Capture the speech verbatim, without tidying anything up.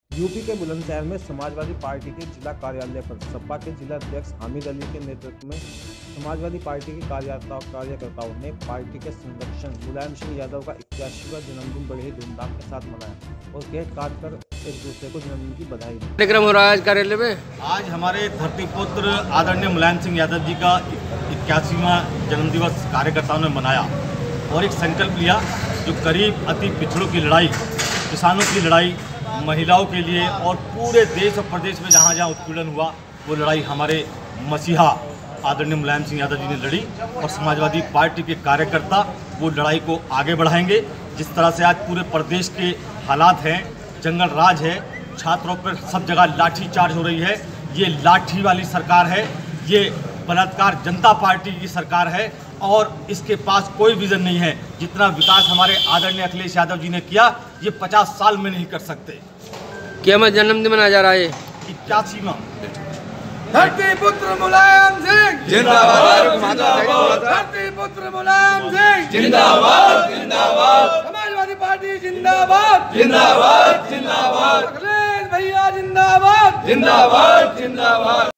UP के बुलंदशहर में Samajwadi party के जिला कार्यालय पर सपा के जिला अध्यक्ष हामिद अली के नेतृत्व में समाजवादी पार्टी के कार्यकर्ताओं कार्यकर्ताओं ने पार्टी के संरक्षक मुलायम सिंह यादव का इक्यासीवां जन्मदिन बड़े ही धूमधाम के साथ मनाया और केक काट कर एक दूसरे को जन्मदिन की बधाई दी। कार्यक्रम हो रहा है आज कार्यालय में। आज हमारे धरतीपुत्र आदरणीय मुलायम सिंह यादव जी का इक्यासीवां जन्मदिवस कार्यकर्ताओं ने मनाया और एक संकल्प लिया जो गरीब अति पिछड़ों की लड़ाई, किसानों की लड़ाई, महिलाओं के लिए और पूरे देश और प्रदेश में जहाँ जहाँ उत्पीड़न हुआ वो लड़ाई हमारे मसीहा आदरणीय मुलायम सिंह यादव जी ने लड़ी और समाजवादी पार्टी के कार्यकर्ता वो लड़ाई को आगे बढ़ाएंगे। जिस तरह से आज पूरे प्रदेश के हालात हैं, जंगल राज है, छात्रों पर सब जगह लाठी चार्ज हो रही है, ये लाठी वाली सरकार है, ये बलात्कार जनता पार्टी की सरकार है और इसके पास कोई विजन नहीं है। जितना विकास हमारे आदरणीय अखिलेश यादव जी ने किया ये पचास साल में नहीं कर सकते। क्या मैं जन्मदिन मनाया जा रहा है इक्यासीवां धरतीपुत्र मुलायम सिंह जिंदाबाद, धरतीपुत्र मुलायम सिंह जिंदाबाद जिंदाबाद, समाजवादी पार्टी जिंदाबाद जिंदाबाद जिंदाबाद, अखिलेश भैया जिंदाबाद जिंदाबाद जिंदाबाद।